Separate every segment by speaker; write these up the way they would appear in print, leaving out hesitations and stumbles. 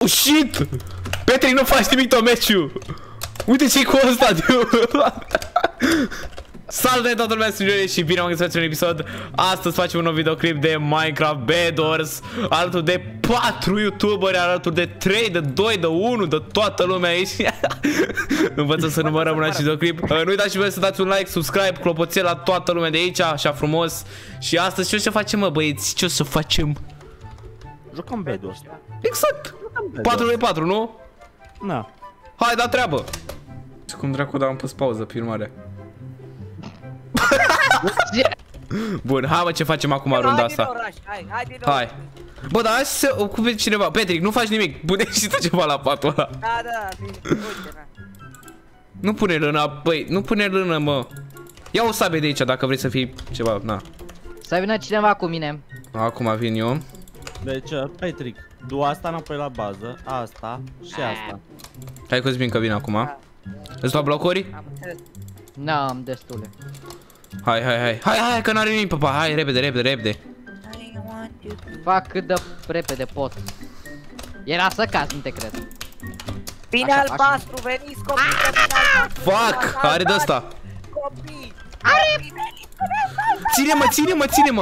Speaker 1: Oh, shit! Petri, nu faci nimic tot meciul! Uite ce-i cu ăsta, Salutare toată lumea, sunt Johnny și bine am găsit la un episod. Astăzi facem un nou videoclip de Minecraft Bed Wars, alături de 4 youtuberi, alături de 3, de 2, de 1, de toată lumea aici. Învățăm să numărăm în acest videoclip. Nu uitați și voi să dați un like, subscribe, clopoțel la toată lumea de aici, așa frumos. Și astăzi ce o să facem, mă băieți? Ce o să facem?
Speaker 2: Jucăm Bed Wars.
Speaker 1: Exact! 4v4, nu?
Speaker 2: Na.
Speaker 1: Hai, da treabă! Cum dracu, dar am pus pauză, pe urmare. Bun, hai mă, ce facem acum runda asta? Hai. Bă, dar hai să se ocupe cineva. Petric, nu faci nimic. Pune și tu ceva la patul ăla.
Speaker 3: Da, bine.
Speaker 1: Nu pune lână, băi, nu pune lână, mă. Ia o sabie de aici dacă vrei să fii ceva, na.
Speaker 4: Să vină cineva cu mine.
Speaker 1: Acum vin eu.
Speaker 2: Deci, Petric, du asta înapoi la bază, asta și asta.
Speaker 1: Hai Cosmin că vin acum. Îți dau blocuri?
Speaker 3: Am înțeles.
Speaker 4: N-am destule.
Speaker 1: Hai, că n-are nimic, papa. Hai, repede.
Speaker 4: Fac cât de repede pot. Era să caz, nu te cred.
Speaker 3: Bine albastru, veniți copii,
Speaker 1: Fuck, are de asta.
Speaker 3: Copii,
Speaker 1: Ține-mă.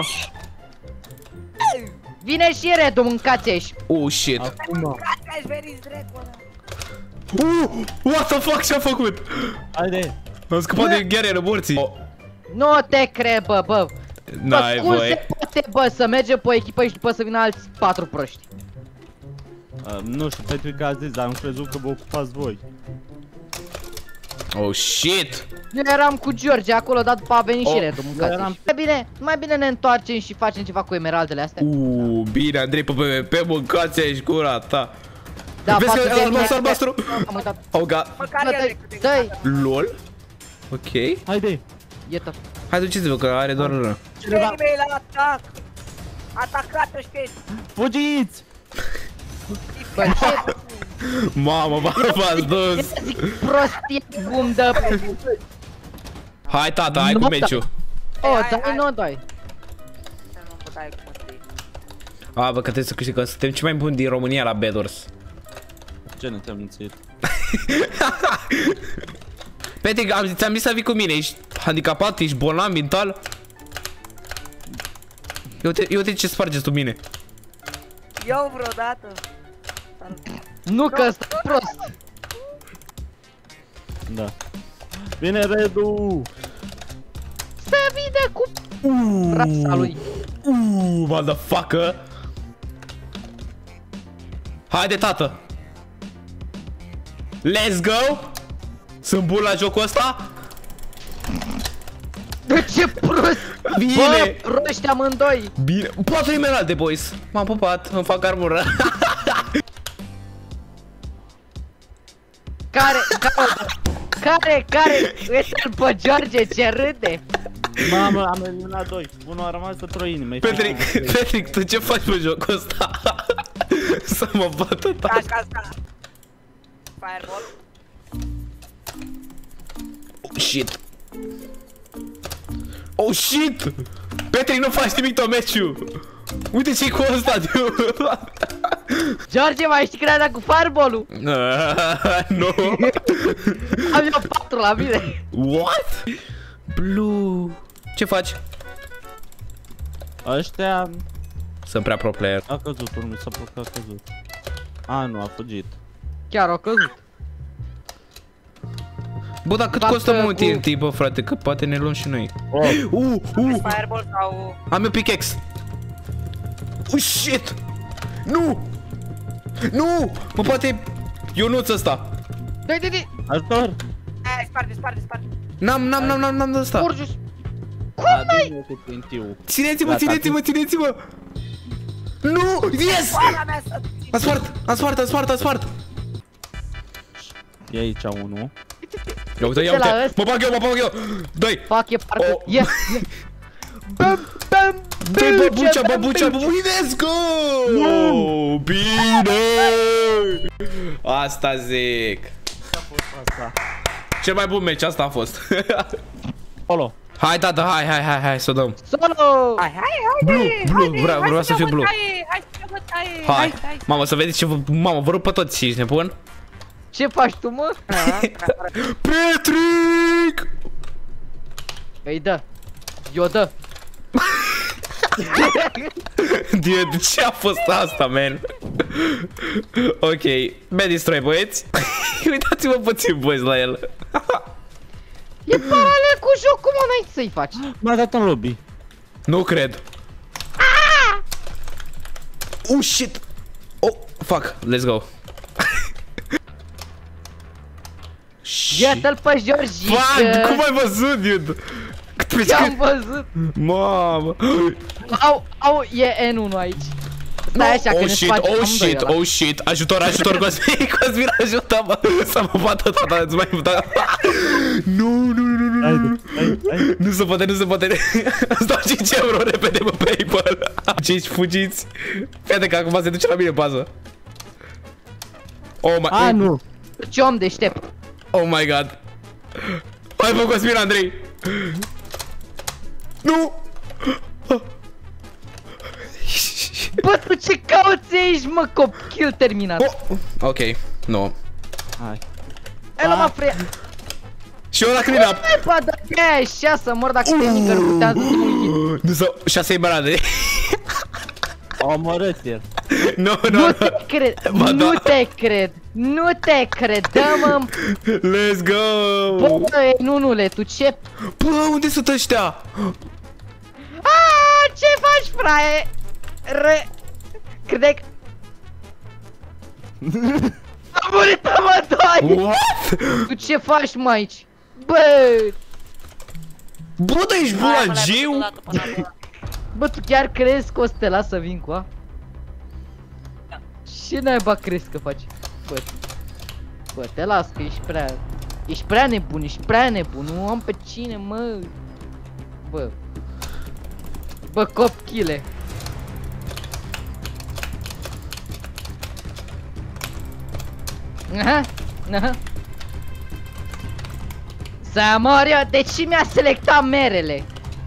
Speaker 4: Vine și Redu, mâncați-și.
Speaker 1: Oh, shit.
Speaker 2: Acum.
Speaker 3: veniți dreptul.
Speaker 1: What the fuck, ce-a făcut?
Speaker 2: Haide.
Speaker 1: Am scăpat de ghearele morții.
Speaker 4: Nu te cred, bă.
Speaker 1: N-ai
Speaker 4: cum
Speaker 1: voie.
Speaker 4: se poate, bă, să mergem pe echipă și după să vină alți 4 proști?
Speaker 2: Nu știu, Petric a zis, dar am crezut că vă ocupați voi.
Speaker 1: Oh, shit.
Speaker 4: Eu eram cu George acolo, dar după a venit și Redu,
Speaker 2: eram-
Speaker 4: mâncați-și. Mai bine ne întoarcem și facem ceva cu emeraldele astea.
Speaker 1: Bine, Andrei, pe mâncați aici gura ta.
Speaker 4: Da,
Speaker 1: Vezi
Speaker 4: față
Speaker 1: că
Speaker 4: de mine,
Speaker 1: albastru?
Speaker 4: am uitat.
Speaker 1: Oh, god.
Speaker 3: Măcar
Speaker 4: Dă-i,
Speaker 1: LOL. Ok.
Speaker 2: Haide.
Speaker 4: e tot.
Speaker 1: Hai, duceți-vă că are doar lână.
Speaker 3: Cineva mei la atac. Atacat ăștia.
Speaker 2: Fugiți!
Speaker 4: Bă, ce
Speaker 1: Mamă, v-ați dus.
Speaker 4: zic prostie cum dă.
Speaker 1: Hai, tata, hai cu meciul.
Speaker 4: Dai, nu dai.
Speaker 1: Bă, că trebuie să câștigăm, suntem cei mai buni din România la Bed Wars.
Speaker 2: Ce ne te-am mințit?
Speaker 1: Petric, ți-am zis să vii cu mine, ești handicapat, ești bolnav mental. Uite ce spargeți tu mine.
Speaker 3: Eu vreodată.
Speaker 4: Nu că ăsta e prost.
Speaker 2: Da. Vine Redu!
Speaker 4: Se vine cu rasa lui.
Speaker 1: Motherfucker. Haide, tată. Let's go. Sunt bun la jocul ăsta.
Speaker 4: Ce prost.
Speaker 1: Bine.
Speaker 4: Bă, proști amândoi.
Speaker 1: Bine. 4 emeralde, boys. M-am pupat, îmi fac armură.
Speaker 4: Care? Uite-l pe George, ce râde.
Speaker 2: Mamă, am eliminat 2. Unul a rămas într-o inimă.
Speaker 1: Petric, tu ce faci pe jocul ăsta? Să mă bată tata.
Speaker 3: Ca. Fireball.
Speaker 1: Oh, shit. Petric, nu faci nimic tot meciul. Uite ce-i cu ăsta,
Speaker 4: George, mai știi că ne-a dat cu fireball-ul?
Speaker 1: Nu.
Speaker 4: Am eu 4 la mine.
Speaker 1: What? Blue. Ce faci?
Speaker 2: Ăștia...
Speaker 1: Sunt prea pro player.
Speaker 2: A căzut, unul mi s-a părut că a căzut. A, nu, a fugit.
Speaker 4: Chiar au căzut.
Speaker 1: Bă, dar cât
Speaker 4: Fac
Speaker 1: costă mult
Speaker 4: cu-
Speaker 1: TNT, bă, frate, că poate ne luăm și noi.
Speaker 3: Fireball sau...
Speaker 1: Am eu pickaxe. Shit. Nu. Mă, poate Ionuț ăsta.
Speaker 4: Dai.
Speaker 2: Ajutor!
Speaker 3: Hai, sparge.
Speaker 1: N-am de ăsta.
Speaker 4: Urgius.
Speaker 2: Adă-mi cu TNT-ul.
Speaker 1: Țineți-mă. Nu! Yes!
Speaker 3: Oala mea să...
Speaker 1: Am spart.
Speaker 2: E aici unul.
Speaker 1: Ia uite.
Speaker 4: la ăsta.
Speaker 1: Mă bag eu. Dă-i.
Speaker 4: Fac e parcă.
Speaker 1: Oh.
Speaker 4: Yes.
Speaker 1: Dă-i băbucea. Let's go! Bine! Asta zic.
Speaker 2: Asta.
Speaker 1: Cel mai bun meci, asta a fost.
Speaker 2: Olo.
Speaker 1: Hai, tata, hai, să o dăm.
Speaker 4: Solo!
Speaker 3: Hai,
Speaker 1: Blue, vreau să fiu blue.
Speaker 3: Hai să ne bătaie.
Speaker 1: Hai, mamă, să vedeți ce vă... Mamă, vă rup pe toți, ești nebun?
Speaker 4: Ce faci tu, mă?
Speaker 1: Petric!
Speaker 4: Îi dă. Eu dă.
Speaker 1: Dude, ce a fost asta, man? Ok, bad destroy, băieți. Uitați-vă puțin, băieți, la el.
Speaker 4: E paralel cu jocul, mă, n-ai să-i faci.
Speaker 2: M-a dat în lobby.
Speaker 1: Nu cred. Shit. Oh, fuck, let's go.
Speaker 4: Iată-l pe Georgica.
Speaker 1: Fuck, cum ai văzut, dude?
Speaker 4: Ce-am văzut?
Speaker 1: Mamă.
Speaker 4: Au, e N1 aici. Stai așa că ne facem amândoi ăla.
Speaker 1: Oh shit, ajutor, Cosmin, Cosmin, ajută-mă să mă bată tata, îți mai da. Nu, nu se poate, îți dau 5 euro repede pe PayPal. Fugiți, fii că acum se duce la mine bază. Oh my...
Speaker 2: nu.
Speaker 4: Ce om deștept.
Speaker 1: Oh my god. Hai bă, Cosmin, Andrei. Nu.
Speaker 4: Bă, tu ce cauți aici, mă, kill terminat.
Speaker 1: Ok, nu.
Speaker 2: Hai.
Speaker 4: Ela mă freia.
Speaker 1: Și eu la clean up.
Speaker 4: Bă, dar ce ai așa să mor dacă tehnică rutează de un hit.
Speaker 1: Nu s-o, 6 emeralde.
Speaker 2: Omorât el.
Speaker 1: Nu
Speaker 4: te cred, nu te cred, dă-mă.
Speaker 1: Let's go.
Speaker 4: Bă, nunule, tu ce?
Speaker 1: Bă, unde sunt ăștia?
Speaker 4: Aaaa, ce faci, fraie? Crede că... Am murit amândoi!
Speaker 1: What?
Speaker 4: Tu ce faci, mă, aici? Bă!
Speaker 1: Bă, dar ești bulangiu?
Speaker 4: Bă, tu chiar crezi că o să te las să vin cu a? Ce naiba crezi că faci? Bă, te las că ești prea... Ești prea nebun, nu am pe cine, mă! Bă, copchile! Aha. Să mor eu, de ce mi-a selectat merele?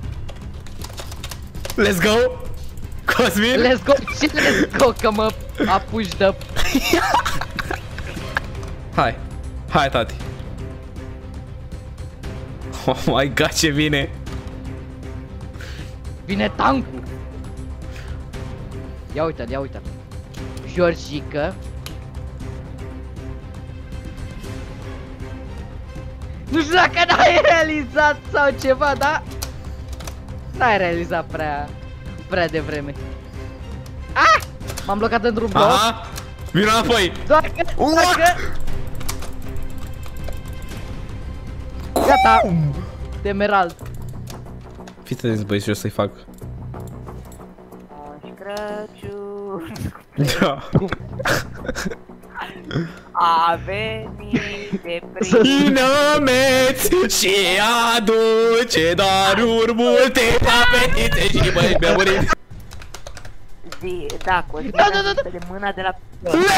Speaker 1: Let's go. Cosmin?
Speaker 4: Let's go, ce let's go, că mă apuci de...
Speaker 1: Hai, tati. Oh my god, ce vine.
Speaker 4: Vine tancul. Ia uite-l. Georgica. Nu știu dacă n-ai realizat sau ceva, da? N-ai realizat prea devreme. Ah! M-am blocat în drum, bro.
Speaker 1: Aha! Vino înapoi!
Speaker 4: Dacă... Gata! Emerald.
Speaker 1: Fii atenți, băi, și eu să-i fac.
Speaker 3: Moș Crăciun
Speaker 1: Da.
Speaker 3: a venit de prin...
Speaker 1: Inameți și aduce daruri multe la fetițe și băi, mi-a murit.
Speaker 3: Da, Cosmin, de mâna de la...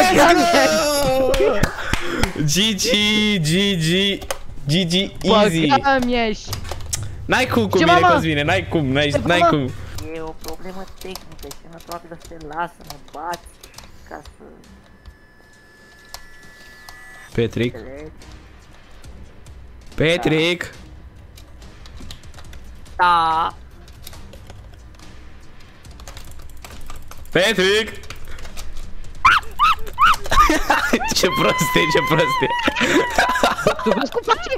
Speaker 1: GG, easy.
Speaker 4: Băga-mi ești.
Speaker 1: N-ai cum cu mine, Cosmine, n-ai cum.
Speaker 3: E o problemă tehnică și nu probabil să te lasă, mă bați ca să...
Speaker 1: Petric.
Speaker 3: Da.
Speaker 1: Petric. Ce prostie.
Speaker 4: Tu vezi cum face?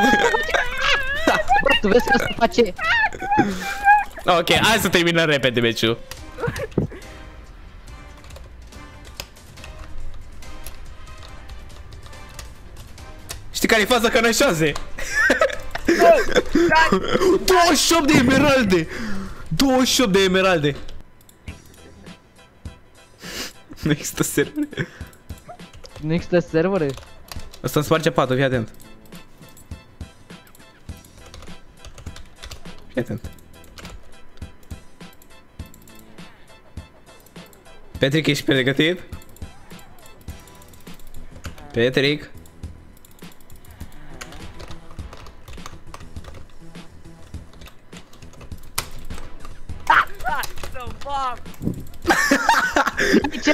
Speaker 4: Tu vezi cum se face?
Speaker 1: Ok, hai să terminăm repede meciul. Știi care-i faza că n-ai șanse? 28 de emeralde! 28 de emeralde! Nu există servere.
Speaker 4: Nu există servere?
Speaker 1: Asta îmi sparge patul, fii atent. Fii atent. Petric, ești pregătit? Petric?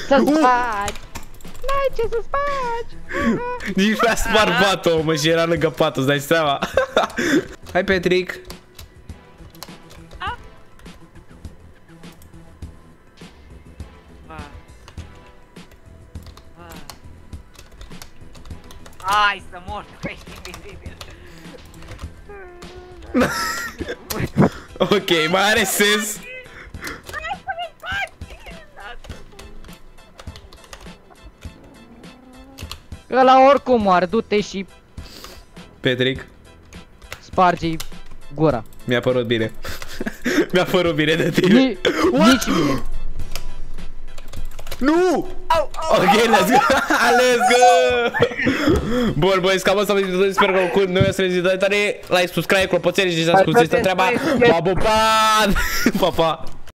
Speaker 4: să-ți faci. N-ai ce să-ți faci.
Speaker 1: Nici mi-a spart patul, mă, și era lângă patul, îți dai seama? Hai, Petric.
Speaker 3: Hai să mor, tu ești invizibil.
Speaker 1: Ok, mai are sens.
Speaker 4: Ăla oricum moare, du-te și
Speaker 1: Petric,
Speaker 4: sparge-i gura.
Speaker 1: mi-a părut bine. Mi-a părut bine de tine.
Speaker 4: Nici mie.
Speaker 1: Nu! Ok, let's go! Let's go! Bun, băi, cam asta am zis, sper că cu noi ați rezidat tare. Like, subscribe, clopoțele și să ascultiți treaba. Pa, pa, pa! Pa, pa!